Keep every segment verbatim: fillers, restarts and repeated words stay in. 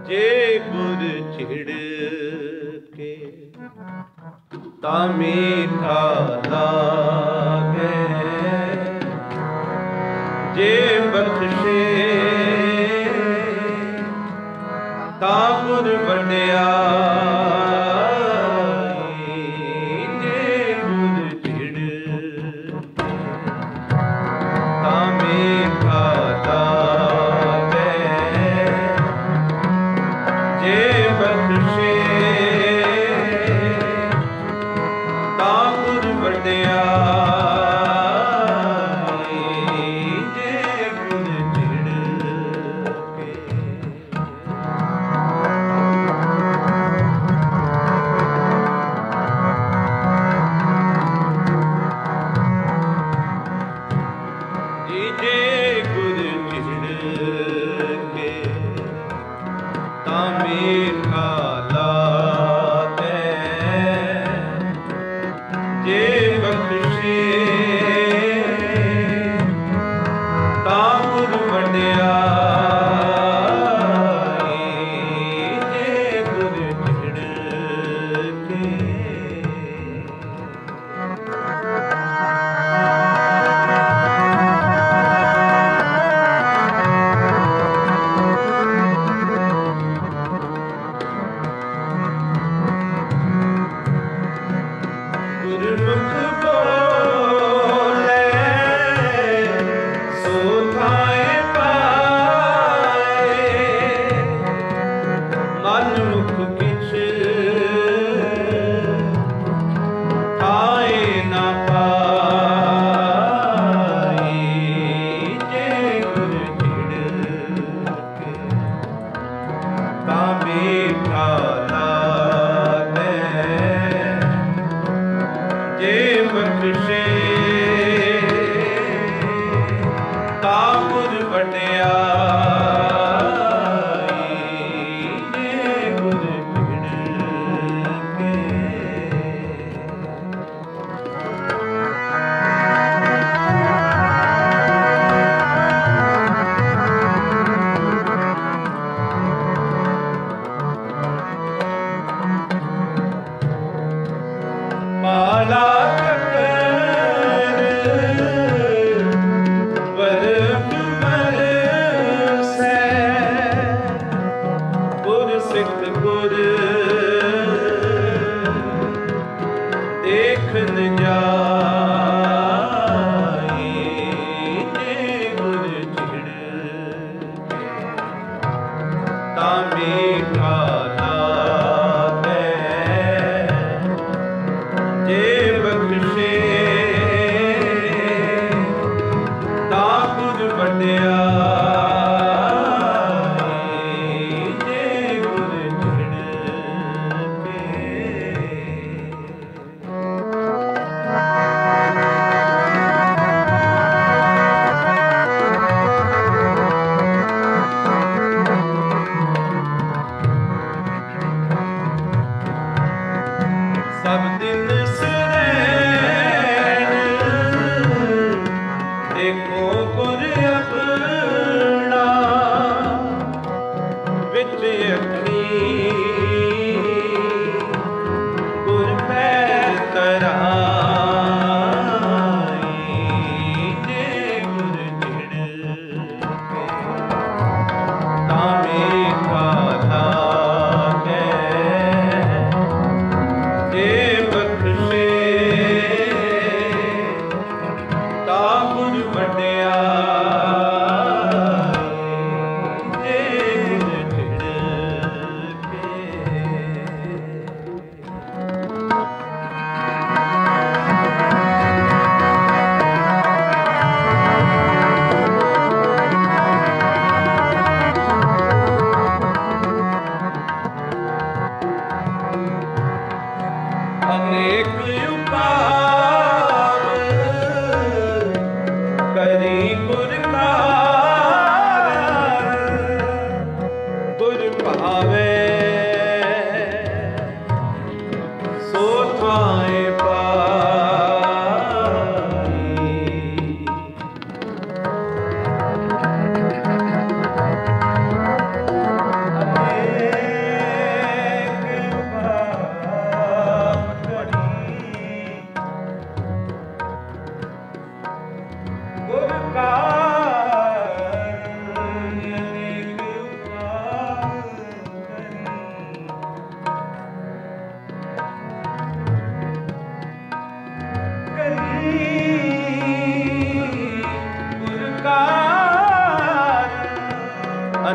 जे गुर छिड़ के ता मीठा लागे, जे बख्शे ता गुर वड्याई, जे गुर छिड़ के ता मीठा लागे, जे बख्शे ता गुर वड्याई, जे गुर छिड़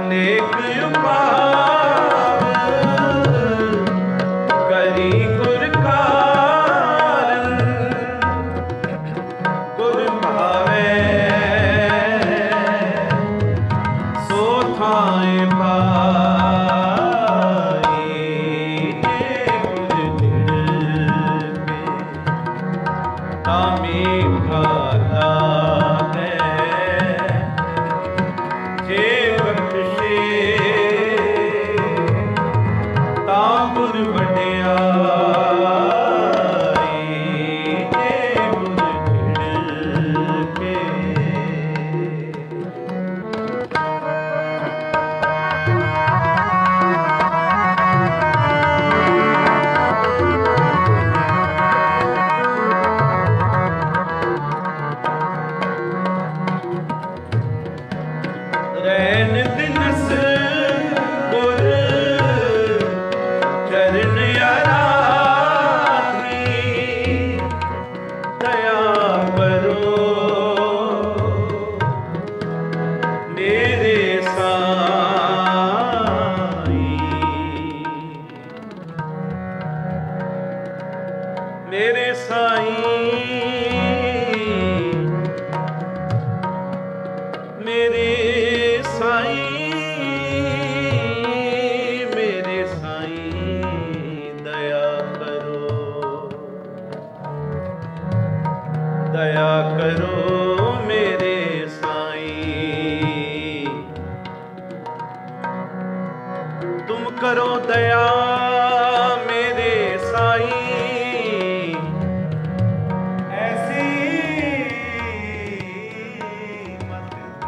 अनेक उपाय करी गुर कारण, गुर भावे सो थाए पाई, गुर दिल के तामी भाला है, जे बख्शे तापुर वड्याई, जे गुर दिल के। रैन दिनस गुर चरण आराधी, दया करो मेरे साईं, मेरे साईं, मेरे साईं, मेरे साईं दया करो, दया करो मेरे साईं, तुम करो दया मेरे साईं, ऐसी मत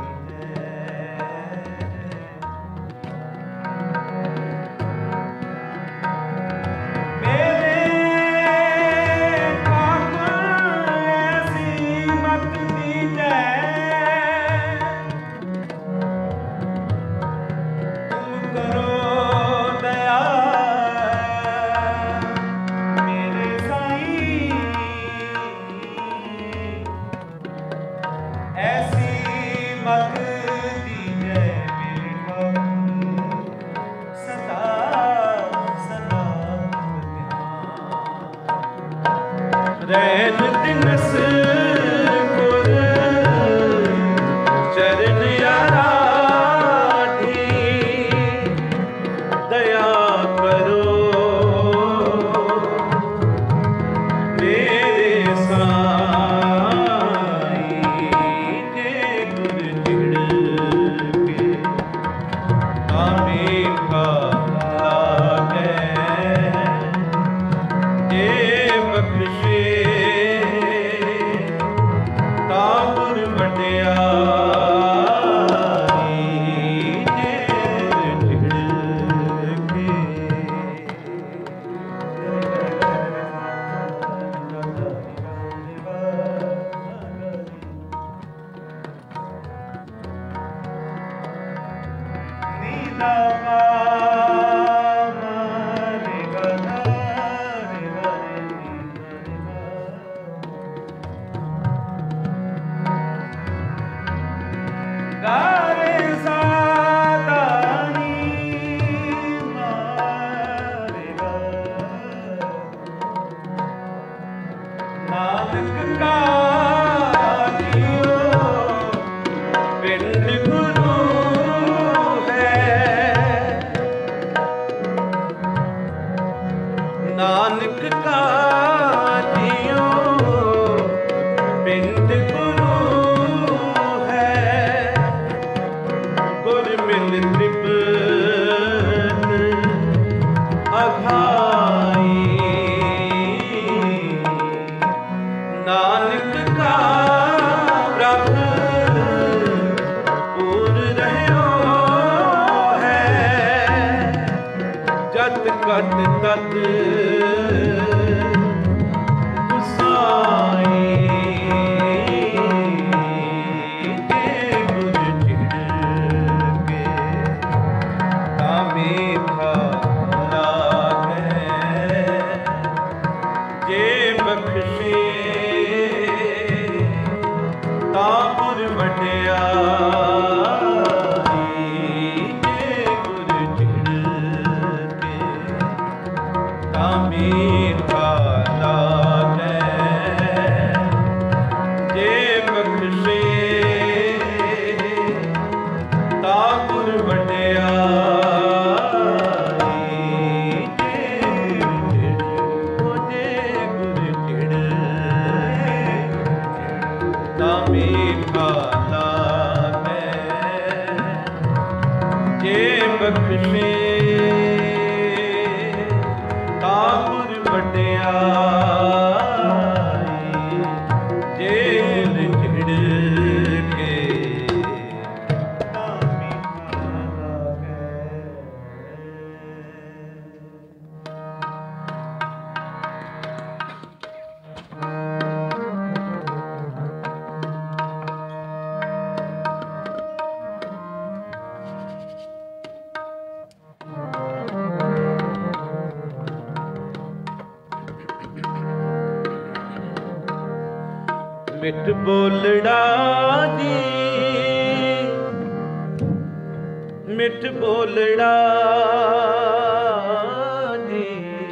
रैन दिनस गुर चरण आराधी, दया करो मेरे साईं, जे गुर दिल के तामी भाला है, जे बख्शे तापुर वड्याई, जे दिल के। नीला गारे सादानी मारेगा, नानक का जियो पिंड गुरु है, नानक का जियो पिंड गुरु है, गुर मिल त्रिपत अघाई, नानक का प्रभ पूर रह्यो है, जत कत तत गुसाई, जे गुर दिल के तामी भाला है, जे बख्शे तापुर वड्याई, गुर वड्याई जे गुर चिड़ ता मीठा लागे जे बख्शे ता गुर वड्याई जेल चिड़ के ता मीठा लागे। मिठ बोलड़ा जी मिठ बोलड़ा जी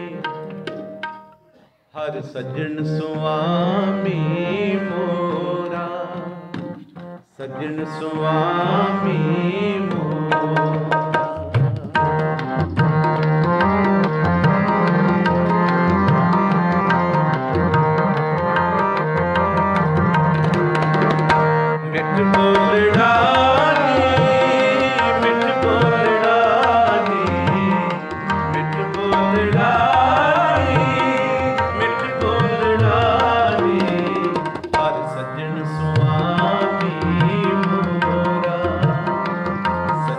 हर सज्जन सुआमी मोरा सज्जन सुआमी मोरा। मिठ बोलड़ा जी मिठ बोलड़ा जी मिठ बोलड़ा जी मिठ बोलड़ा जी हर सज्जन सुआमी मोरा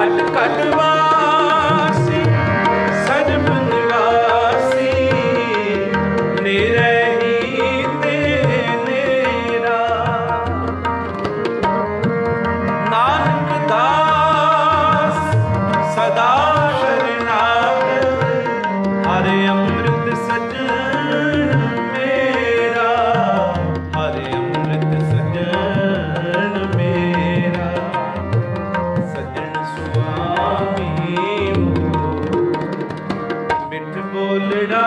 घट घट वासी सर्ब निवासी निरही ते नेरा नानक दास सदा शरणागत हरे अमृत सजन मेरा हरे अमृत सजन मेरा सजन सुआमी मिठ बोलड़ा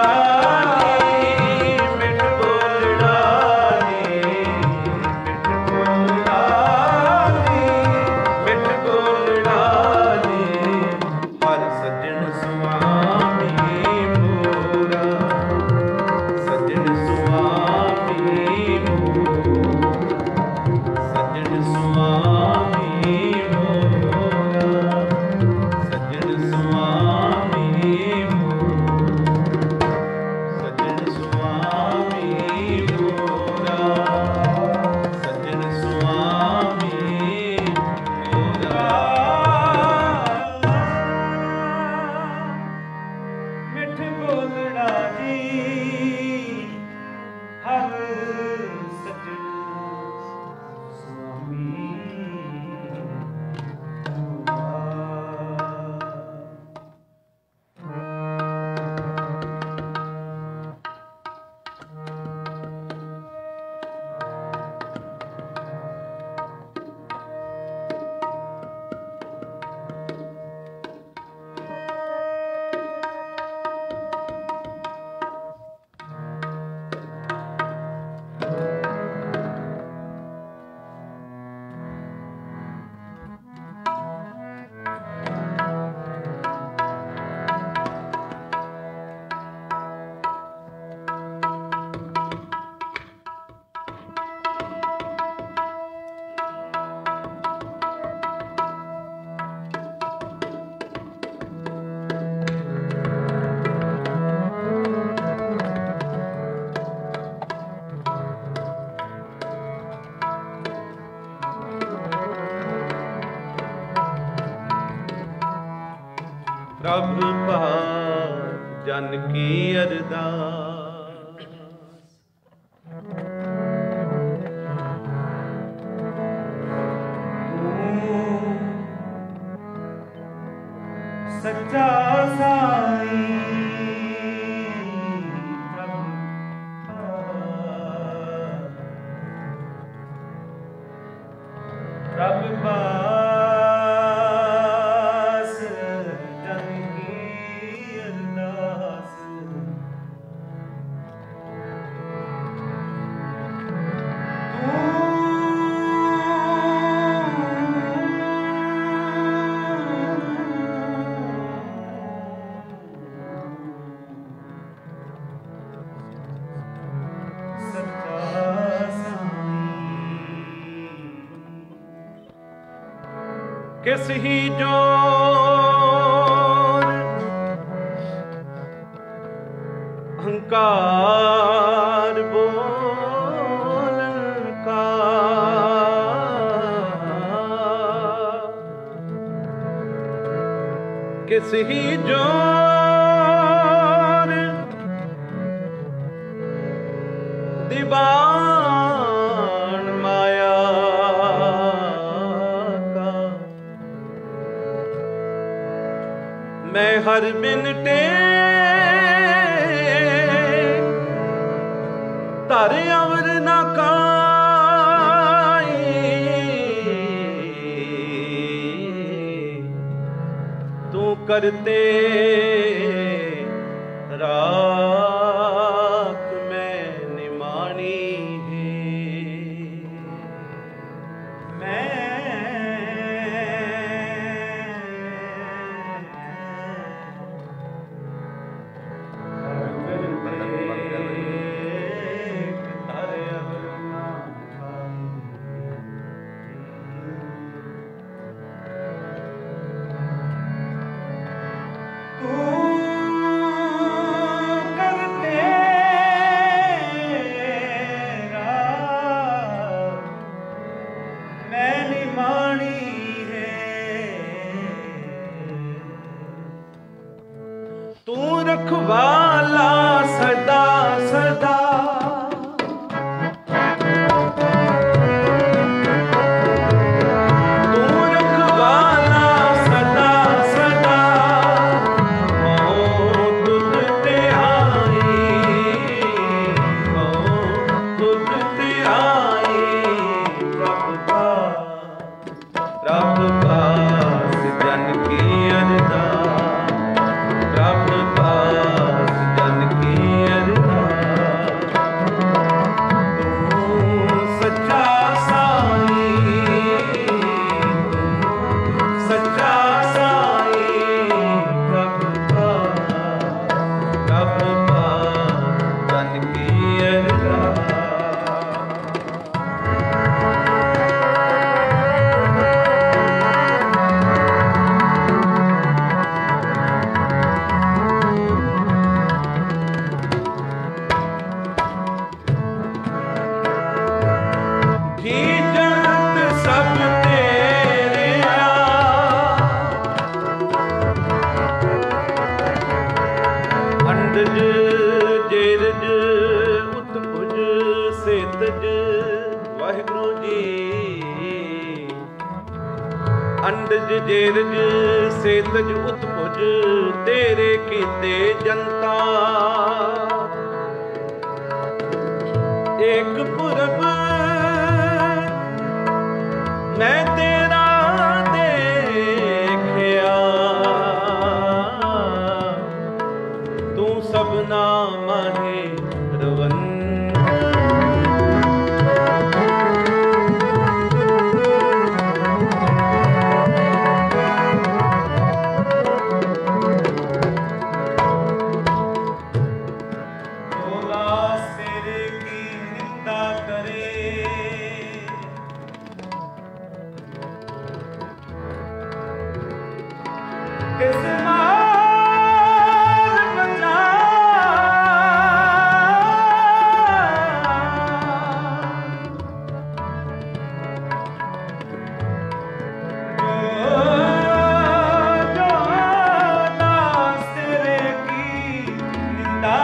मिठ बोलड़ा मिठ बोलड़ा मिठ बोलड़ा हर सजन सुआमी मोरा सजन सुआमी सजन सुआमी मोरा सजन सुआमी सजन सुआमी मोरा सजन सुआमी मोरा मिठ बोलड़ा जी हर सजन सुआमी प्रभ पार जन की अरदास सच्चा साई प्रभ पास जन की अरदास किस ही जोर अहंकार बोलन का किस ही जोर दीवान माया मैं हर बिनटे तारे अवर ना काई तू करते राख मैं निमानी है मैं रखवाला सदा सदा, तू रखवाला सदा सदा, हो तुझ ते आई, हो तुझ ते आई। प्रभु पास प्रभु पास जन की अरदास, प्रभु पास जन की अरदास। तू सच्चा साई, सच्चा साई। प्रभु पास प्रभु पास जन की अरदास। जी जगत सब तेरा, अंडज जेरज उत्पुज सेतज। वाहिगुरु जी। अंडज जेरज सेतज उत्पुज तेरे कीते जनता। एक पुरब मैं तेरा देखिया, तू सबना माहे रवन। तेरे की निंदा करे, किस मार बचा। जो जो दास तेरे की निंदा,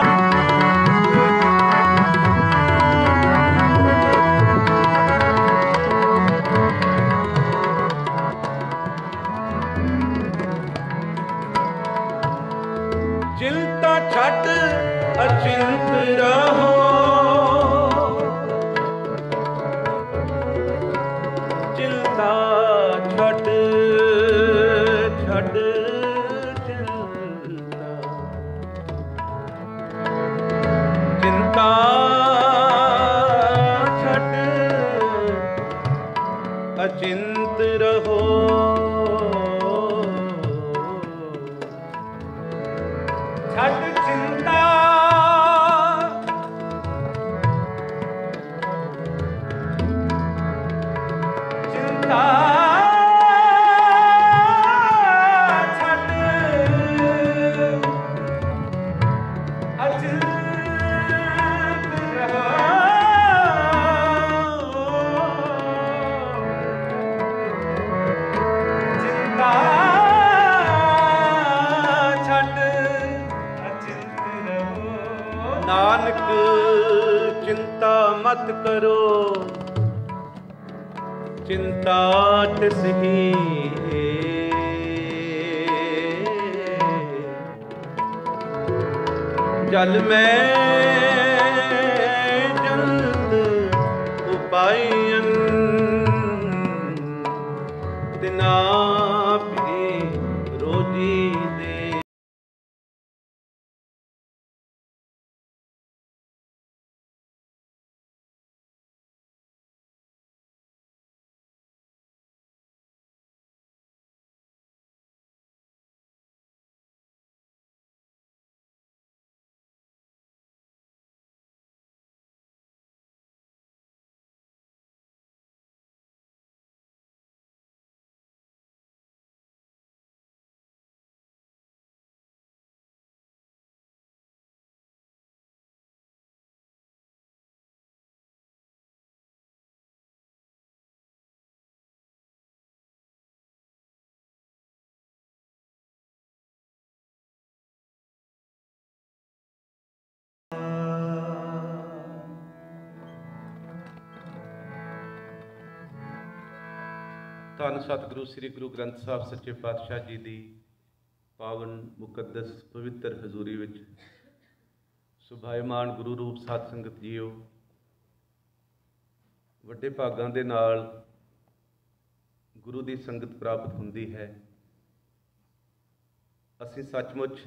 चिंता छट अचिंत रहो। चिंता छट छट चिंता, चिंता छट अचिंत रहो। छट चिंता चिंता छट अचिंत रहो। चिंता नानक चिंता मत करो, चिंता तिसही। जल में जल्द उपायन, तिना भी रोजी दे। ਧੰਨ ਸਤਿਗੁਰੂ ਸ੍ਰੀ ਗੁਰੂ ਗ੍ਰੰਥ ਸਾਹਿਬ ਸੱਚੇ ਪਾਤਸ਼ਾਹ ਜੀ ਦੀ ਪਾਵਨ ਮੁਕੱਦਸ ਪਵਿੱਤਰ ਹਜ਼ੂਰੀ ਵਿੱਚ ਸੁਭਾਇਮਾਨ ਗੁਰੂ ਰੂਪ ਸਾਧ ਸੰਗਤ ਜੀਓ, ਵੱਡੇ ਭਾਗਾਂ ਦੇ ਨਾਲ ਗੁਰੂ ਦੀ ਸੰਗਤ ਪ੍ਰਾਪਤ ਹੁੰਦੀ ਹੈ। ਅਸੀਂ ਸੱਚਮੁੱਚ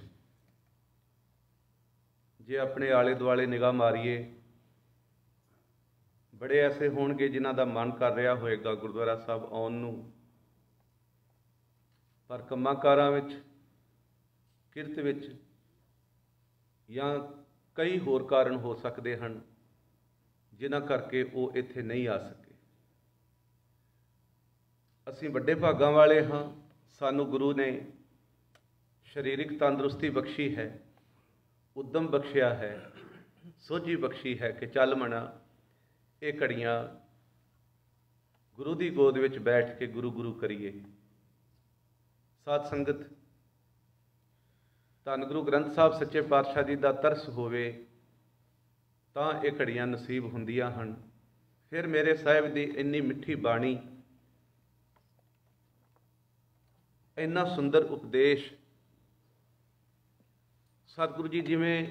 ਜੇ ਆਪਣੇ ਆਲੇ ਦੁਆਲੇ ਨਿਗਾਹ ਮਾਰੀਏ, ਬੜੇ ਐਸੇ ਹੋਣਗੇ ਜਿਨ੍ਹਾਂ ਦਾ ਮਨ ਕਰ ਰਿਹਾ ਹੋਏਗਾ ਗੁਰਦੁਆਰਾ ਸਾਹਿਬ ਆਉਣ ਨੂੰ, ਪਰ ਕੰਮਾਂ ਕਾਰਾਂ ਵਿੱਚ, ਕਿਰਤ ਵਿੱਚ ਜਾਂ ਕਈ ਹੋਰ ਕਾਰਨ ਹੋ ਸਕਦੇ ਹਨ ਜਿਨ੍ਹਾਂ ਕਰਕੇ ਉਹ ਇੱਥੇ ਨਹੀਂ ਆ ਸਕੇ। ਅਸੀਂ ਵੱਡੇ ਭਾਗਾਂ ਵਾਲੇ ਹਾਂ। ਸਾਨੂੰ ਗੁਰੂ ਨੇ ਸਰੀਰਕ ਤੰਦਰੁਸਤੀ ਬਖਸ਼ੀ ਹੈ, ਉਦਮ ਬਖਸ਼ਿਆ ਹੈ, ਸੋਝੀ ਬਖਸ਼ੀ ਹੈ ਕਿ ਚੱਲ ਮਣਾ ਇਹ ਘੜੀਆਂ ਗੁਰੂ ਦੀ ਗੋਦ ਵਿੱਚ ਬੈਠ ਕੇ ਗੁਰੂ ਗੁਰੂ ਕਰੀਏ। ਸਾਧ ਸੰਗਤ, ਧੰਨ ਗੁਰੂ ਗ੍ਰੰਥ ਸਾਹਿਬ ਸੱਚੇ ਪਾਤਸ਼ਾਹ ਜੀ ਦਾ ਤਰਸ ਹੋਵੇ ਤਾਂ ਇਹ ਘੜੀਆਂ ਨਸੀਬ ਹੁੰਦੀਆਂ ਹਨ। ਫਿਰ ਮੇਰੇ ਸਾਹਿਬ ਦੀ ਇੰਨੀ ਮਿੱਠੀ ਬਾਣੀ, ਇੰਨਾ ਸੁੰਦਰ ਉਪਦੇਸ਼, ਸਤਿਗੁਰੂ ਜੀ ਜਿਵੇਂ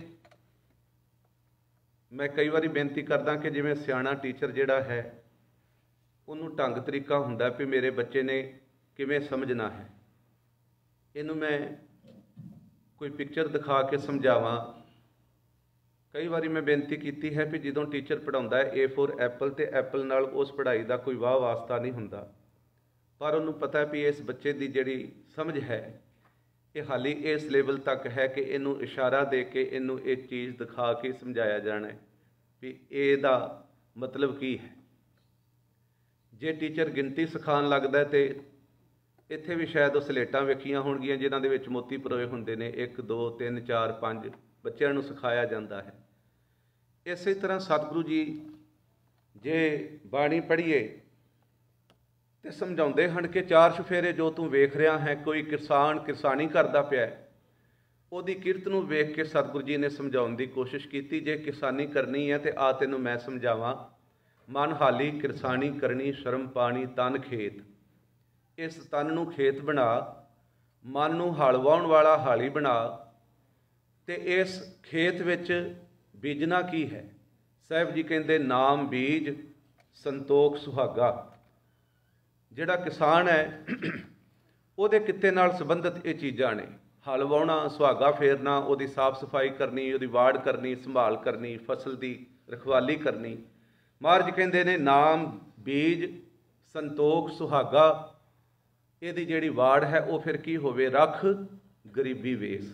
ਮੈਂ ਕਈ ਵਾਰੀ ਬੇਨਤੀ ਕਰਦਾ ਕਿ ਜਿਵੇਂ ਸਿਆਣਾ ਟੀਚਰ ਜਿਹੜਾ ਹੈ ਉਹਨੂੰ ਢੰਗ ਤਰੀਕਾ ਹੁੰਦਾ ਵੀ ਮੇਰੇ ਬੱਚੇ ਨੇ ਕਿਵੇਂ ਸਮਝਣਾ ਹੈ, ਇਹਨੂੰ ਮੈਂ ਕੋਈ ਪਿਕਚਰ ਦਿਖਾ ਕੇ ਸਮਝਾਵਾਂ। ਕਈ ਵਾਰੀ ਮੈਂ ਬੇਨਤੀ ਕੀਤੀ ਹੈ ਵੀ ਜਦੋਂ ਟੀਚਰ ਪੜ੍ਹਾਉਂਦਾ ਹੈ ਏ ਫੋਰ ਐਪਲ, ਤੇ ਐਪਲ ਨਾਲ ਉਸ ਪੜ੍ਹਾਈ ਦਾ ਕੋਈ ਵਾਹ ਵਾਸਤਾ ਨਹੀਂ ਹੁੰਦਾ, ਪਰ ਉਹਨੂੰ ਪਤਾ ਵੀ ਇਸ ਬੱਚੇ ਦੀ ਜਿਹੜੀ ਸਮਝ ਹੈ ਇਹ ਹਾਲੀ ਇਸ ਲੈਵਲ ਤੱਕ ਹੈ ਕਿ ਇਹਨੂੰ ਇਸ਼ਾਰਾ ਦੇ ਕੇ ਇਹਨੂੰ ਇਹ ਚੀਜ਼ ਦਿਖਾ ਕੇ ਸਮਝਾਇਆ ਜਾਣਾ ਹੈ ਵੀ ਇਹਦਾ ਮਤਲਬ ਕੀ ਹੈ। ਜੇ ਟੀਚਰ ਗਿਣਤੀ ਸਿਖਾਉਣ ਲੱਗਦਾ ਤੇ ਇੱਥੇ ਵੀ ਸ਼ਾਇਦ ਉਹ ਸਲੇਟਾਂ ਵੇਖੀਆਂ ਹੋਣਗੀਆਂ ਜਿਨ੍ਹਾਂ ਦੇ ਵਿੱਚ ਮੋਤੀ ਪਰੋਏ ਹੁੰਦੇ ਨੇ, ਇੱਕ ਦੋ ਤਿੰਨ ਚਾਰ ਪੰਜ ਬੱਚਿਆਂ ਨੂੰ ਸਿਖਾਇਆ ਜਾਂਦਾ ਹੈ। ਇਸੇ ਤਰ੍ਹਾਂ ਸਤਿਗੁਰੂ ਜੀ ਜੇ ਬਾਣੀ ਪੜ੍ਹੀਏ ਤੇ ਸਮਝਾਉਂਦੇ ਹਨ ਕਿ ਚਾਰ ਚੁਫੇਰੇ ਜੋ ਤੂੰ ਵੇਖ ਰਿਹਾ ਹੈ, ਕੋਈ ਕਿਸਾਨ ਕਿਰਸਾਨੀ ਕਰਦਾ ਪਿਆ, ਉਹਦੀ ਕਿਰਤ ਨੂੰ ਵੇਖ ਕੇ ਸਤਿਗੁਰੂ ਜੀ ਨੇ ਸਮਝਾਉਣ ਦੀ ਕੋਸ਼ਿਸ਼ ਕੀਤੀ। ਜੇ ਕਿਸਾਨੀ ਕਰਨੀ ਹੈ ਤੇ ਆ ਤੈਨੂੰ ਮੈਂ ਸਮਝਾਵਾਂ, ਮਨ ਹਾਲੀ ਕਿਰਸਾਨੀ ਕਰਨੀ, ਸ਼ਰਮ ਪਾਣੀ ਤਨ ਖੇਤ। ਇਸ ਤਨ ਨੂੰ ਖੇਤ ਬਣਾ, ਮਨ ਨੂੰ ਹਲ ਵਾਹੁਣ ਵਾਲਾ ਹਾਲੀ ਬਣਾ, ਤੇ ਇਸ ਖੇਤ ਵਿੱਚ ਬੀਜਣਾ ਕੀ ਹੈ। ਸਾਹਿਬ ਜੀ ਕਹਿੰਦੇ ਨਾਮ ਬੀਜ ਸੰਤੋਖ ਸੁਹਾਗਾ। ਜਿਹੜਾ ਕਿਸਾਨ ਹੈ ਉਹਦੇ ਕਿੱਤੇ ਨਾਲ ਸੰਬੰਧਿਤ ਇਹ ਚੀਜ਼ਾਂ ਨੇ, ਹਲ ਵਾਹੁਣਾ, ਸੁਹਾਗਾ ਫੇਰਨਾ, ਉਹਦੀ ਸਾਫ਼ ਸਫਾਈ ਕਰਨੀ, ਉਹਦੀ ਵਾੜ ਕਰਨੀ, ਸੰਭਾਲ ਕਰਨੀ, ਫਸਲ ਦੀ ਰਖਵਾਲੀ ਕਰਨੀ। ਮਹਾਰਾਜ ਕਹਿੰਦੇ ਨੇ ਨਾਮ ਬੀਜ ਸੰਤੋਖ ਸੁਹਾਗਾ, ਇਹਦੀ ਜਿਹੜੀ ਵਾੜ ਹੈ ਉਹ ਫਿਰ ਕੀ ਹੋਵੇ, ਰੱਖ ਗਰੀਬੀ ਵੇਸ।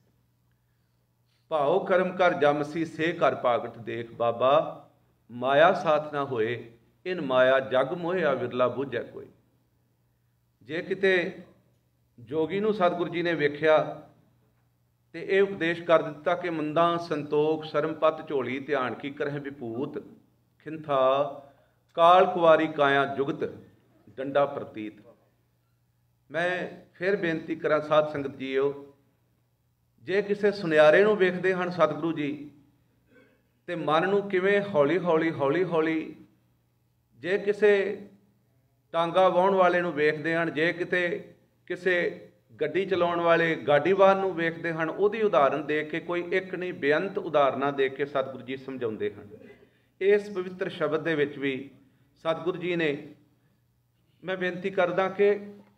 ਭਾਉ ਕਰਮ ਕਰ ਜਮਸੀ ਸੇ ਘਰ ਪਾਗਟ ਦੇਖ, ਬਾਬਾ ਮਾਇਆ ਸਾਥ ਨਾ ਹੋਏ, ਇਨ ਮਾਇਆ ਜਗ ਮੋਹਿਆ ਵਿਰਲਾ ਬੁੱਝੈ ਕੋਈ। ਜੇ ਕਿਤੇ ਜੋਗੀ ਨੂੰ ਸਤਿਗੁਰੂ ਜੀ ਨੇ ਵੇਖਿਆ ਤੇ ਇਹ ਉਪਦੇਸ਼ ਕਰ ਦਿੱਤਾ ਕਿ ਮੰਦਾਂ ਸੰਤੋਖ ਸ਼ਰਮਪਤ ਝੋਲੀ, ਧਿਆਨ ਕੀ ਕਰਹਿ ਵਿਭੂਤ, ਖਿੰਥਾ ਕਾਲ ਕੁਵਾਰੀ ਕਾਇਆ ਜੁਗਤ ਡੰਡਾ ਪ੍ਰਤੀਤ। ਮੈਂ ਫਿਰ ਬੇਨਤੀ ਕਰਾਂ ਸਾਧ ਸੰਗਤ ਜੀਓ, ਜੇ ਕਿਸੇ ਸੁਨਿਆਰੇ ਨੂੰ ਵੇਖਦੇ ਹਨ ਸਤਿਗੁਰੂ ਜੀ ਤੇ ਮਨ ਨੂੰ ਕਿਵੇਂ ਹੌਲੀ ਹੌਲੀ ਹੌਲੀ ਹੌਲੀ, ਜੇ ਕਿਸੇ ਟਾਂਗਾ ਵਾਹੁਣ ਵਾਲੇ ਨੂੰ ਵੇਖਦੇ ਹਨ, ਜੇ ਕਿਤੇ ਕਿਸੇ ਗੱਡੀ ਚਲਾਉਣ ਵਾਲੇ ਗਾਡੀਵਾਨ ਨੂੰ ਵੇਖਦੇ ਹਨ, ਉਹਦੀ ਉਦਾਹਰਨ ਦੇ ਕੇ, ਕੋਈ ਇੱਕ ਨਹੀਂ ਬੇਅੰਤ ਉਦਾਹਰਨਾਂ ਦੇ ਕੇ ਸਤਿਗੁਰੂ ਜੀ ਸਮਝਾਉਂਦੇ ਹਨ। ਇਸ ਪਵਿੱਤਰ ਸ਼ਬਦ ਦੇ ਵਿੱਚ ਵੀ ਸਤਿਗੁਰੂ ਜੀ ਨੇ, ਮੈਂ ਬੇਨਤੀ ਕਰਦਾ ਕਿ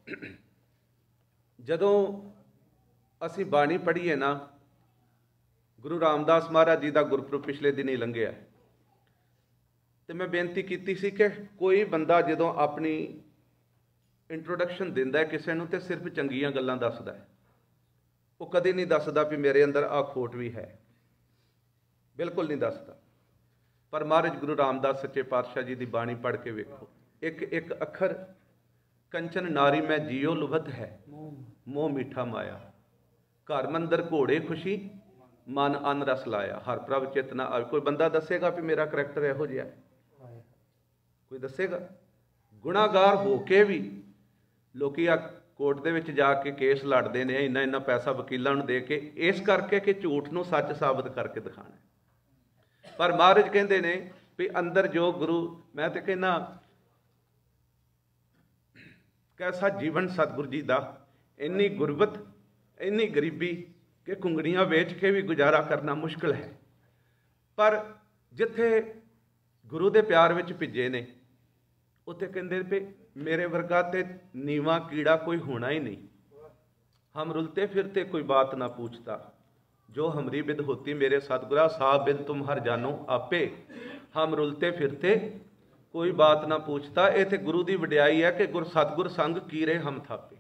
ਜਦੋਂ ਅਸੀਂ ਬਾਣੀ ਪੜ੍ਹੀਏ ਨਾ, ਗੁਰੂ ਰਾਮਦਾਸ ਮਹਾਰਾਜ ਜੀ ਦਾ ਗੁਰਪੁਰਬ ਪਿਛਲੇ ਦਿਨ ਹੀ ਲੰਘਿਆ, ਤੇ ਮੈਂ ਬੇਨਤੀ ਕੀਤੀ ਸੀ ਕਿ ਕੋਈ ਬੰਦਾ ਜਦੋਂ ਆਪਣੀ ਇੰਟਰੋਡਕਸ਼ਨ ਦਿੰਦਾ ਹੈ ਕਿਸੇ ਨੂੰ ਤੇ ਸਿਰਫ ਚੰਗੀਆਂ ਗੱਲਾਂ ਦੱਸਦਾ ਹੈ, ਉਹ ਕਦੇ ਨਹੀਂ ਦੱਸਦਾ ਵੀ ਮੇਰੇ ਅੰਦਰ ਆਹ ਖੋਟ ਵੀ ਹੈ, ਬਿਲਕੁਲ ਨਹੀਂ ਦੱਸਦਾ। ਪਰ ਮਹਾਰਾਜ ਗੁਰੂ ਰਾਮਦਾਸ ਸੱਚੇ ਪਾਤਸ਼ਾਹ ਜੀ ਦੀ ਬਾਣੀ ਪੜ੍ਹ ਕੇ ਵੇਖੋ, ਇੱਕ ਇੱਕ ਅੱਖਰ ਕੰਚਨ ਨਾਰੀ ਮੈਂ ਜੀਓ ਲੁਭਤ ਹੈ, ਮੋਹ ਮਿੱਠਾ ਮਾਇਆ, ਘਰ ਮੰਦਰ ਘੋੜੇ ਖੁਸ਼ੀ, ਮਨ ਅਨ ਰਸ ਲਾਇਆ, ਹਰ ਪ੍ਰਭ ਚਿਤ ਨਾ ਆਵੇ। ਕੋਈ ਬੰਦਾ ਦੱਸੇਗਾ ਵੀ ਮੇਰਾ ਕਰੈਕਟਰ ਇਹੋ ਜਿਹਾ, ਕੋਈ ਦੱਸੇਗਾ? ਗੁਨਾਹਗਾਰ ਹੋ ਕੇ ਵੀ ਲੋਕੀ ਆ ਕੋਰਟ ਦੇ ਵਿੱਚ ਜਾ ਕੇ ਕੇਸ ਲੜਦੇ ਨੇ, ਇੰਨਾ ਇੰਨਾ ਪੈਸਾ ਵਕੀਲਾਂ ਨੂੰ ਦੇ ਕੇ, ਇਸ ਕਰਕੇ ਕਿ ਝੂਠ ਨੂੰ ਸੱਚ ਸਾਬਤ ਕਰਕੇ ਦਿਖਾਣਾ। ਪਰ ਮਹਾਰਾਜ ਕਹਿੰਦੇ ਨੇ ਵੀ ਅੰਦਰ ਜੋ ਗੁਰੂ, ਮੈਂ ਤੇ ਕਹਿੰਦਾ कैसा जीवन सतगुरु जी का, इन्नी गुरबत, इन्नी गरीबी कि घुंगड़ियाँ वेच के भी गुजारा करना मुश्किल है। पर जिथे गुरु के प्यार में भिजे ने उत्थे कहते पे मेरे वर्गा ते नीवा कीड़ा कोई होना ही नहीं। हम रुलते फिरते कोई बात ना पूछता, जो हमरी बिद होती मेरे सतगुरा साहब बिद तुम हर जानो आपे। हम रुलते फिरते कोई बात ना पूछता। ये तो गुरु की वडियाई है कि गुर सतगुर संग कीरे हम थापे।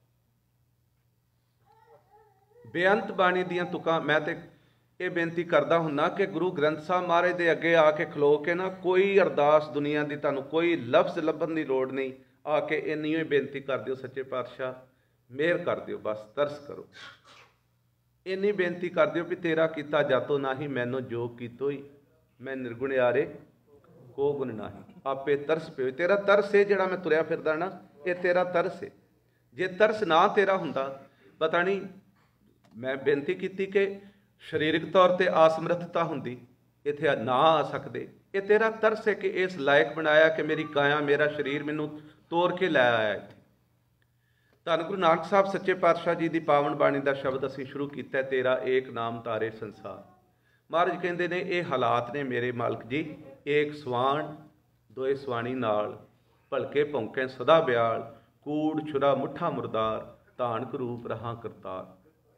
बेअंत बाणी दियां तुकां मैं तो ये बेनती करता हुन्ना कि गुरु ग्रंथ साहब महाराज के अगे आके खलो के ना कोई अरदास दुनिया की तुहानूं कोई लफ्ज़ लभन की लोड़ नहीं, आके इन्नी ही बेनती कर दिओ सच्चे पातशाह मेहर कर दिओ, बस तरस करो। इन्नी बेनती कर दिओ भी तेरा कीता जातो नाही मैनू जो कीतो ही मैं निर्गुण यारे को गुण नाही। आपे तरस पिओ, तेरा तरस है जिहड़ा मैं तुरया फिरदा ना, ये तेरा तरस है। जे तरस ना तेरा हुंदा पता नहीं मैं बेनती की कि शरीरक तौर पर असमर्थता होंदी इत्थे ना आ सकते। ये तेरा तरस है कि इस लायक बनाया कि मेरी काया मेरा शरीर मैनू तोड़ के लै आया इत्थे। धन गुरु नानक साहब सच्चे पातशाह जी की पावन बाणी का शब्द असीं शुरू किया, तेरा एक नाम तारे संसार। महाराज कहते ने ये हालात ने मेरे मालक जी, एक सवाण दोए सवाणी नाल भलके भौंके सदा ब्याल, कूड़ छुरा मुठा मुरदार, धान करूप रहा करतार।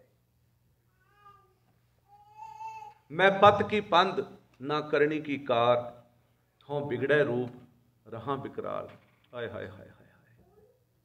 मैं पत की पंद ना करनी की कार, हों बिगड़े रूप रहा बिकराल। हाय हाय हाय हाय हाय।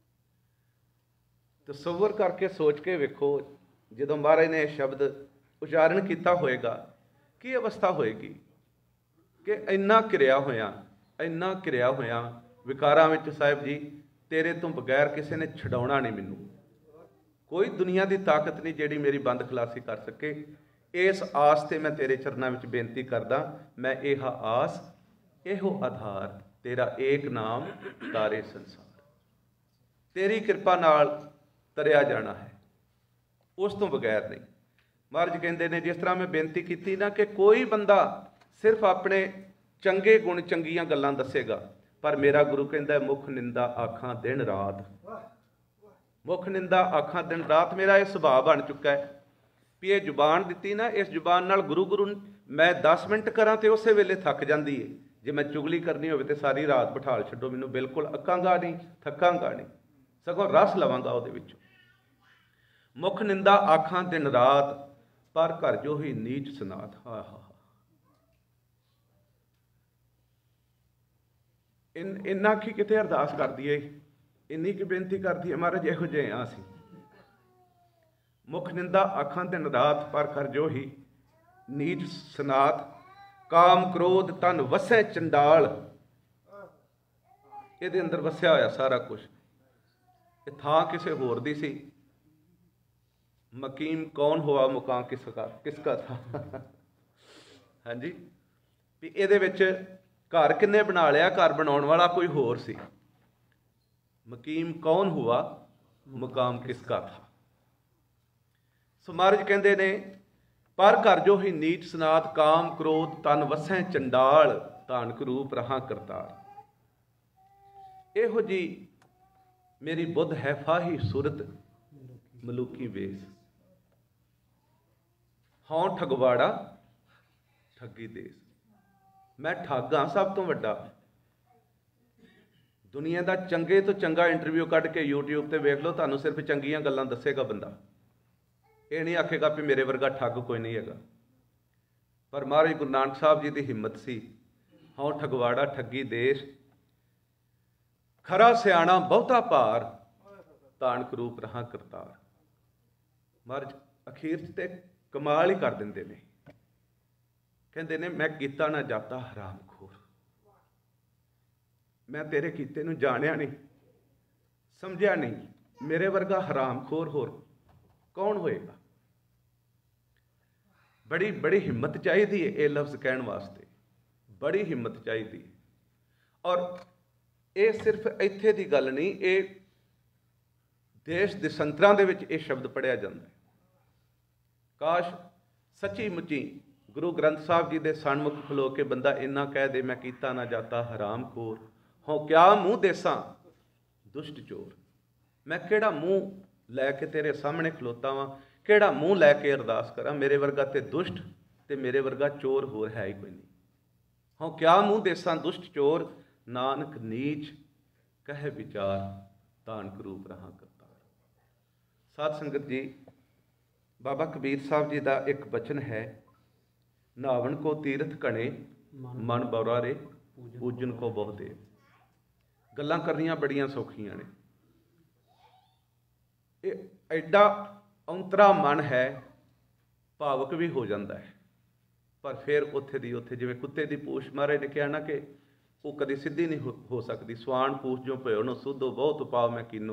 तसव्वुर करके सोच के वेखो जो महाराज ने शब्द उच्चारण किया होएगा की अवस्था होएगी कि इन्ना घिरिया होया इन्ना घिरिया होया विकारां विच साहिब जी तेरे तो बगैर किसी ने छडाउणा नहीं, मैनू कोई दुनिया की ताकत नहीं जिहड़ी मेरी बंद खलासी कर सके। इस आस ते मैं तेरे चरनां विच बेनती करदा, मैं यह आस इहो आधार तेरा एक नाम तारे संसार। तेरी कृपा नाल तरिया जाना है, उस तो बगैर नहीं। महाराज कहते हैं जिस तरह मैं बेनती की ना कि कोई बंदा सिर्फ अपने चंगे गुण चंगियां गल्लां दसेगा, पर मेरा गुरु कहता मुख निंदा आखां दिन रात। मुख निंदा आखां दिन रात मेरा यह सुभाव बन चुका है भी ये जुबान दी ना, इस जुबान नाल गुरु गुरु मैं दस मिनट करा तो उस वेले थक जाती है। जे मैं चुगली करनी हो तो सारी रात बिठाल छड्डो, मैनू बिल्कुल अकांगा नहीं थकांगा नहीं, सगों रस लवांगा उहदे विच। मुख निंदा आखां दिन रात, पर घर जो ही नीच सनाथ। हा हा इन इन्ना की किते अरदास कर दीए, इन्नी की बेनती कर दी है महाराज इहो जिहे हां असीं। मुख निंदा आखां दिन रात, पर कर जो ही नीच सनात, काम क्रोध तन वसै चंडाल। ये अंदर वसया होया सारा कुछ। ये थां किसी होर दी सी, मकीम कौन हुआ मुकाम किसका किसका था। हाँ जी भी ये घर किन्ने बना लिया, घर बनाने वाला कोई होर सी। मकीम कौन हुआ मुकाम किसका था। सो महाराज कहते ने पर घर जो ही नीच सनात, काम क्रोध तन वसै चंडाल, धानक रूप रहा करतार। इहो जी मेरी बुद्ध है फाही सुरत मलूकी वेस, हों ठगवाड़ा ठगी देस। मैं ठग हाँ सब तो वड्डा। दुनिया का चंगे तो चंगा इंटरव्यू कट के यूट्यूब पर वेख लो, तुहानूं सिर्फ चंगियां गल्लां दसेगा बंदा, ये नहीं आखेगा भी मेरे वर्गा ठग कोई नहीं है। पर महाराज गुरु नानक साहब जी की हिम्मत सी, हों ठगवाड़ा ठगी देश, खरा सियाणा बहुता भार, धानक रूप रहा करतार। महाराज अखीर ते कमाल ही कर देंदे ने, कहते ने मैं कीता ना जाता हराम खोर। मैं तेरे कीते नूं जानिया नहीं, समझिया नहीं, मेरे वर्गा हराम खोर होर कौन होएगा। बड़ी बड़ी हिम्मत चाहिए है ये लफ्ज़ कहने वास्ते, बड़ी हिम्मत चाहिए। और ये सिर्फ इत्थे दी गल नहीं, ये देश देशांतरां दे विच ये शब्द पढ़िया जाता है। काश सच्ची मुच्ची गुरु ग्रंथ साहब जी के सन्मुख खलो के बंदा इन्ना कह दे मैं कीता ना जाता हराम खोर, हों क्या मुँह देसा दुष्ट चोर। मैं किहड़ा मूँह लैके तेरे सामने खलोता वां, किहड़ा मूँह लैके अरदास करा। मेरे वर्गा ते दुष्ट ते मेरे वर्गा चोर होर है ही कोई नहीं। हाँ क्या मूँह देसां दुष्ट चोर, नानक नीच कह विचार, तान करूप रहा करतार। साध संगत जी, बाबा कबीर साहब जी का एक बचन है, नावन को तीरथ घने मन बौरा रे, पूजन को बहु देव। गल्लां करनियां बड़ियां सौखियां ने, ये एडा औंतरा मन है, भावुक भी हो जाता है, पर फिर उत्थे दी उत्थे जिवें कुत्ते की पूछ महाराज ने कहा ना कि वो कभी सीधी नहीं हो, हो सकती। स्वान पूछ जो भयो नो सुधो, बहुत पाव मैं कीनो।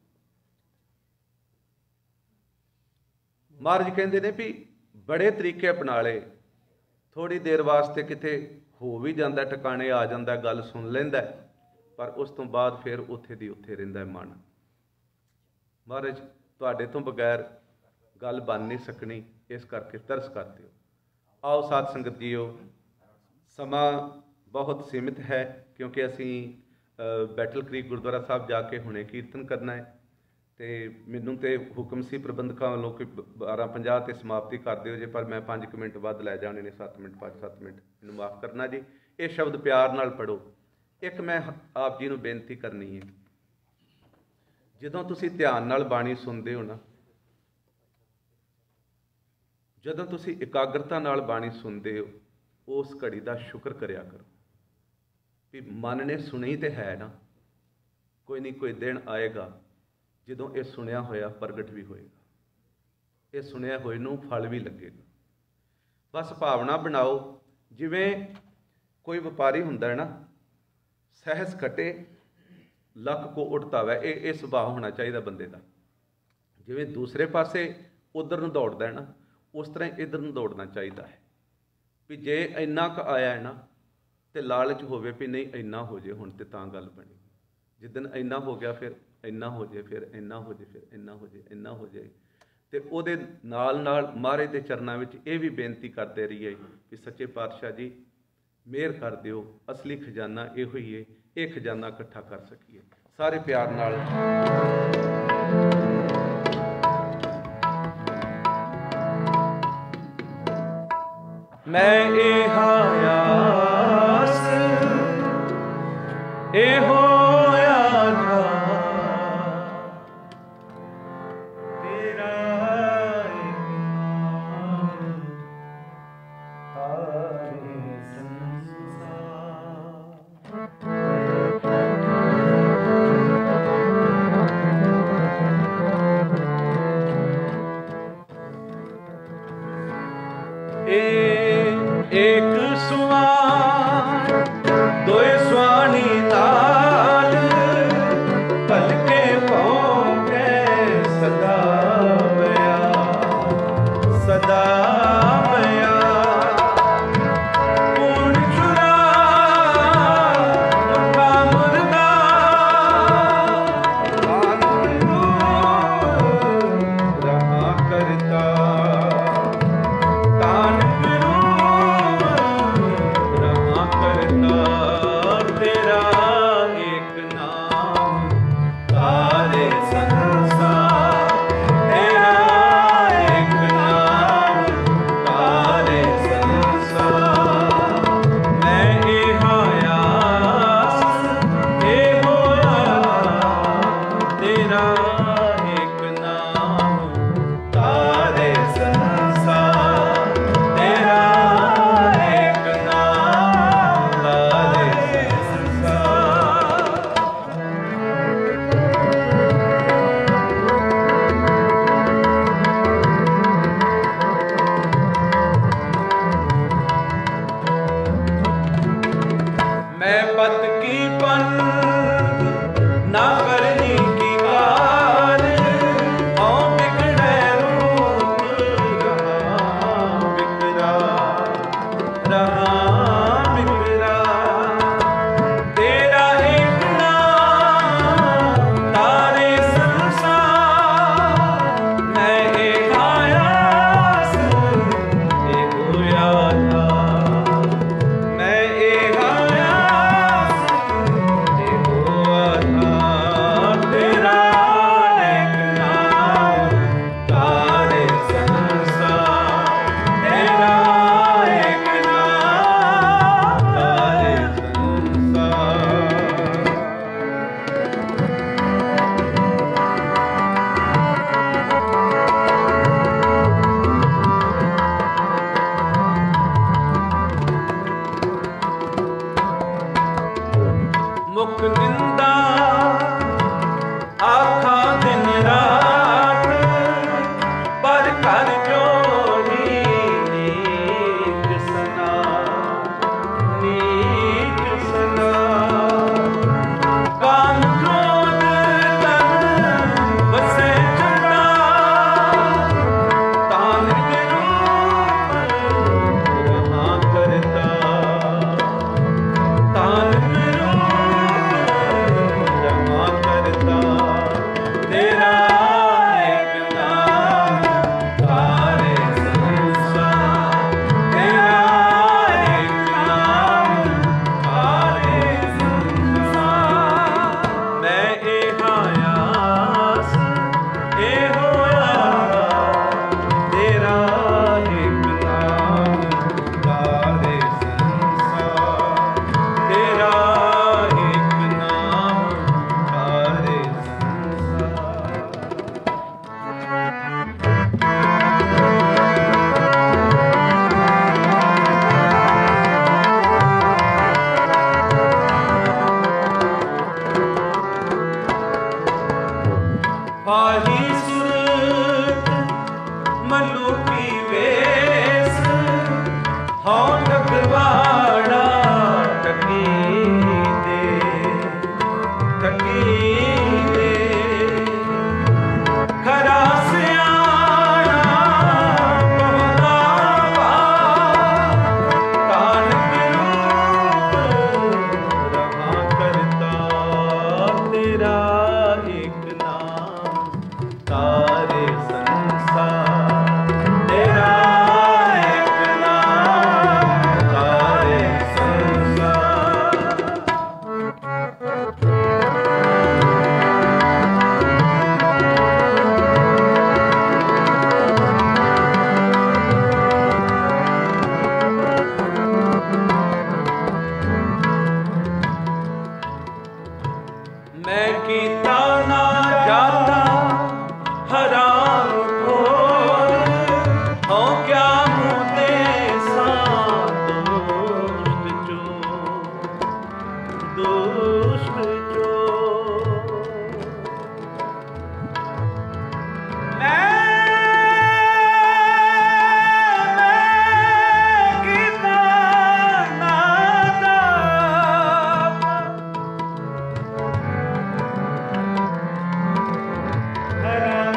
महाराज कहते ने भी बड़े तरीके अपना ले, थोड़ी देर वास्ते किते हो भी जाता, ठिकाने आ जाता, गल सुन लेंदा, पर उस तो बाद फिर उत्थे दी उत्थे रहिंदा मन। महाराज तुहाडे तो बगैर गल बन नहीं सकनी, इस करके तरस करते हो। आओ साध संगत जीओ, समा बहुत सीमित है, क्योंकि असी बैटल क्रीक गुरुद्वारा साहब जाके हुणे कीर्तन करना है, तो मैनू तो हुक्म से प्रबंधकों वालों कि बारह पंजाह ते समाप्ति कर दिओ जे, पर मैं पाँच मिनट वध लै जाने ने, सत्त मिनट पाँच सत्त मिनट मैनू माफ़ करना जी। ये शब्द प्यार नाल पढ़ो। एक मैं आप जी नू बेनती करनी है, जदों तुसी ध्यान नाल बाणी सुनते हो ना, जदों तुसी एकाग्रता नाल बाणी सुनते हो, उस घड़ी का शुक्र करिया करो भी मन ने सुनी तो है ना, कोई नहीं कोई दिन आएगा जदों ये सुनिया होया प्रगट भी होएगा, ये सुनिया होए नूं फल भी लगेगा। बस भावना बनाओ, जिवें कोई व्यापारी हुंदा है ना, सहज खटे लख को उठता वै, ये ये सुभाव होना चाहिए बंदे का। जिवें दूसरे पासे उधर नूं दौड़दा है ना, उस तरह इधर नूं दौड़ना चाहिए है भी जे इन्ना क आया है ना, तो लालच होवे भी नहीं इन्ना हो जाए हुण ते तां गल बनी। जिदन इन्ना हो गया फिर इन्ना हो जाए, फिर इन्ना हो जाए, फिर इन्ना हो जाए, इन्ना हो जाए। तो उहदे नाल नाल महाराज दे चरनां विच ये भी बेनती करते रहिए कि सच्चे पातशाह जी मेहर कर दिओ, असली खजाना इहो ही है, ये खजाना इकट्ठा कर सकीए। सारे प्यार नाल मैं ए हायास ए होया था तेरा हारे एक सुवान दोए स्वानी ताल, पलके पौके सदा बया सदा बया। पूर्ण चुरा मुर्गा मुर्गा, रहा करता तान दुख निंदा आखा दिन रात, पर कर जोड़ी नीक सना, नीक सना। काम क्रोध तन बसे चंदा, तान के रूप रहा करता, तान के रूप रहा करता। तेरा एक नाम सारे संसार, तेरा एक नाम सारे संसार। मैं ए आयास ए होया, तेरा एक नाम सारे संसार, तेरा एक नाम सारे पाही सुरत मलुकी वेश, हाँ टकवाड़ा टकी दे, टकी दे। खरा सियाना पवनावा, तान के रूप रहा करता। तेरा एक नाम सारे संसार, तेरा एक नाम सारे संसार। मैं कीता ना जाता हराम खोर, हो क्या मुझे साथ दुष्ट चोर, दुष्ट चोर। मैं मैं कीता ना जाता हराम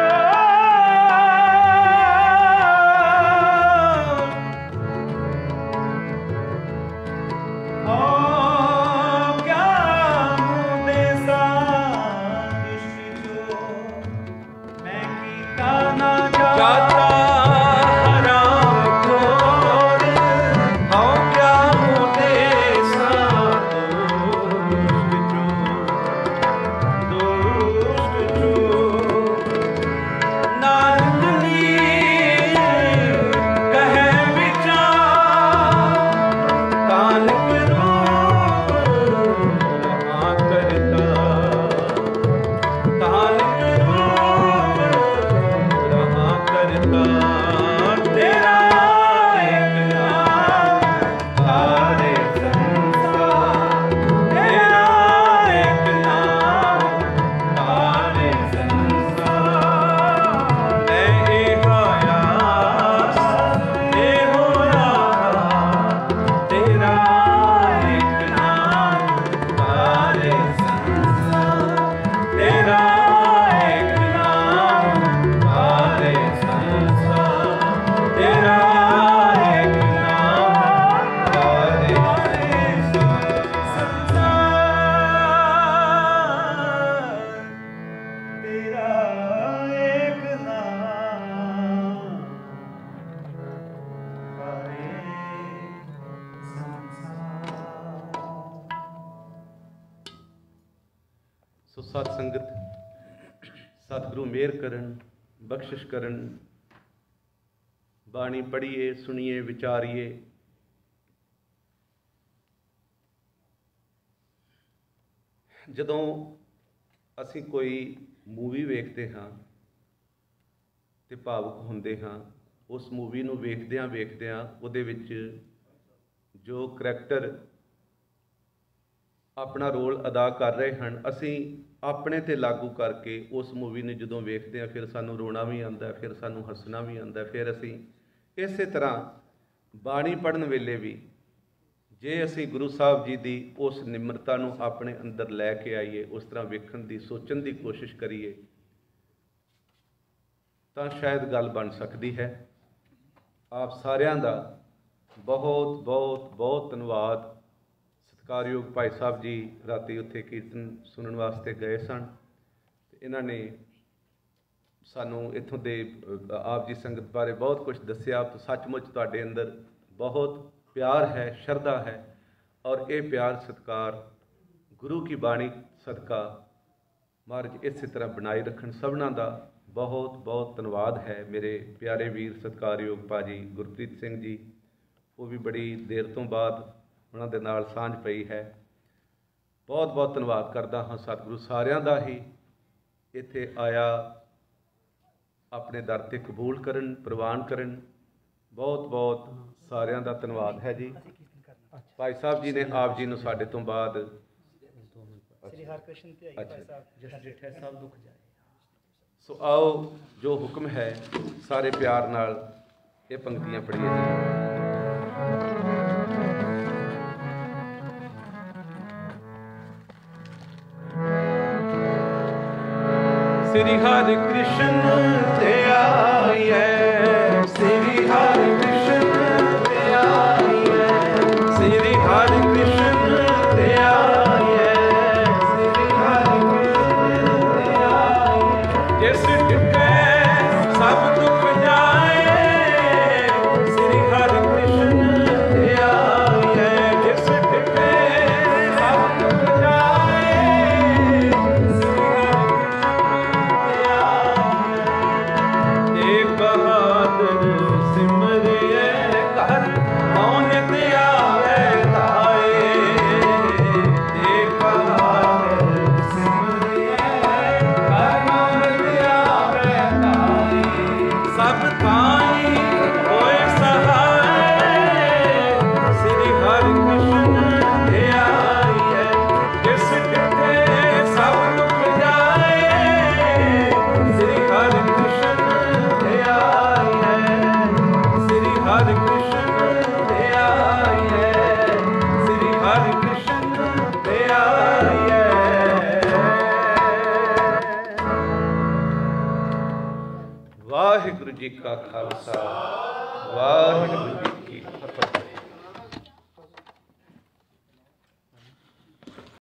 खोर, हो क्या मुझे साथ दुष्ट चोर। मैं कीता ना जाता हराम खोर, हो क्या मुझे साथ दुष्ट चोर, दुष्ट चोर। नानकनी कहे विचार, तान के रूप रहा करता, तान के रूप रहा करता। तेरा एक नाम सारे संसार, तेरा एक नाम सारे संसार। मैं ए आयास ए होया, तेरा एक नाम सारे संसार, तेरा एक नाम सारे संसार, तेरा एक नाम सारे संसार, तेरा एक नाम सारे संसार। सो सत संगत, सतगुरु मेहर करन, बख्शिश करन। बाणी पढ़िए, सुनिए, विचारिए। ਜਦੋਂ ਅਸੀਂ ਕੋਈ ਮੂਵੀ ਵੇਖਦੇ ਹਾਂ ਤੇ ਭਾਵੁਕ ਹੁੰਦੇ ਹਾਂ, ਉਸ ਮੂਵੀ ਨੂੰ ਵੇਖਦਿਆਂ ਵੇਖਦਿਆਂ ਉਹਦੇ ਵਿੱਚ ਜੋ ਕਰੈਕਟਰ ਆਪਣਾ ਰੋਲ ਅਦਾ ਕਰ ਰਹੇ ਹਨ। ਅਸੀਂ ਆਪਣੇ 'ਤੇ ਲਾਗੂ ਕਰਕੇ ਉਸ ਮੂਵੀ ਨੂੰ ਜਦੋਂ ਵੇਖਦੇ ਹਾਂ ਫਿਰ ਸਾਨੂੰ ਰੋਣਾ ਵੀ ਆਉਂਦਾ, ਫਿਰ ਸਾਨੂੰ ਹੱਸਣਾ ਵੀ ਆਉਂਦਾ। ਫਿਰ ਅਸੀਂ ਇਸੇ ਤਰ੍ਹਾਂ ਬਾਣੀ ਪੜ੍ਹਨ ਵੇਲੇ ਵੀ ਜੇ ਅਸੀਂ ਗੁਰੂ ਸਾਹਿਬ ਜੀ ਦੀ ਉਸ ਨਿਮਰਤਾ ਨੂੰ ਆਪਣੇ ਅੰਦਰ ਲੈ ਕੇ ਆਈਏ, ਉਸ ਤਰ੍ਹਾਂ ਵੇਖਣ ਦੀ ਸੋਚਣ ਦੀ ਕੋਸ਼ਿਸ਼ ਕਰੀਏ ਤਾਂ ਸ਼ਾਇਦ ਗੱਲ ਬਣ ਸਕਦੀ ਹੈ। ਆਪ ਸਾਰਿਆਂ ਦਾ ਬਹੁਤ ਬਹੁਤ ਬਹੁਤ ਧੰਨਵਾਦ। ਸਤਿਕਾਰਯੋਗ ਭਾਈ ਸਾਹਿਬ ਜੀ ਰਾਤੀ ਉੱਥੇ ਕੀਰਤਨ ਸੁਣਨ ਵਾਸਤੇ ਗਏ ਸਨ ਤੇ ਇਹਨਾਂ ਨੇ ਸਾਨੂੰ ਇੱਥੋਂ ਦੇ ਆਪ ਜੀ ਸੰਗਤ ਬਾਰੇ ਬਹੁਤ ਕੁਝ ਦੱਸਿਆ। ਸੱਚਮੁੱਚ ਤੁਹਾਡੇ ਅੰਦਰ ਬਹੁਤ ਪਿਆਰ ਹੈ, ਸ਼ਰਧਾ ਹੈ, ਔਰ ਇਹ ਪਿਆਰ ਸਤਿਕਾਰ ਗੁਰੂ ਕੀ ਬਾਣੀ ਸਦਕਾ ਮਹਾਰਾਜ ਇਸੇ ਤਰ੍ਹਾਂ ਬਣਾਈ ਰੱਖਣ। ਸਭਨਾਂ ਦਾ ਬਹੁਤ ਬਹੁਤ ਧੰਨਵਾਦ ਹੈ। ਮੇਰੇ ਪਿਆਰੇ ਵੀਰ ਸਤਿਕਾਰਯੋਗ ਭਾਜੀ ਗੁਰਪ੍ਰੀਤ ਸਿੰਘ ਜੀ, ਉਹ ਵੀ ਬੜੀ ਦੇਰ ਤੋਂ ਬਾਅਦ ਉਹਨਾਂ ਦੇ ਨਾਲ ਸਾਂਝ ਪਈ ਹੈ। ਬਹੁਤ ਬਹੁਤ ਧੰਨਵਾਦ ਕਰਦਾ ਹਾਂ ਸਤਿਗੁਰੂ ਸਾਰਿਆਂ ਦਾ ਹੀ ਇੱਥੇ ਆਇਆ ਆਪਣੇ ਦਰ 'ਤੇ ਕਬੂਲ ਕਰਨ, ਪ੍ਰਵਾਨ ਕਰਨ। ਬਹੁਤ ਬਹੁਤ ਸਾਰਿਆਂ ਦਾ ਧੰਨਵਾਦ ਹੈ ਜੀ। ਭਾਈ ਸਾਹਿਬ ਜੀ ਨੇ ਆਪ ਜੀ ਨੂੰ ਸਾਡੇ ਤੋਂ ਬਾਅਦ ਸ੍ਰੀ ਹਰਿਕ੍ਰਿਸ਼ਨ ਤੇ ਆਈ ਭਾਈ ਸਾਹਿਬ ਜਿਸ ਡਿਠੇ ਸਭ ਦੁੱਖ ਜਾਏ। ਸੋ ਆਓ ਜੋ ਹੁਕਮ ਹੈ ਸਾਰੇ ਪਿਆਰ ਨਾਲ ਇਹ ਪੰਕਤੀਆਂ ਪੜ੍ਹੀਏ ਜੀ। श्री हरि कृष्ण ते आइए, श्री हरि कृष्ण ते आइए, श्री हरि कृष्ण ते आइए, श्री हरि कृष्ण ते आइए। जिस डिठे सब दुख जाए, श्री हरि कृष्ण ते आइए, जिस डिठे सब दुख जाए, ਵਾਹਿਗੁਰੂ ਜੀ ਕਾ ਖਾਲਸਾ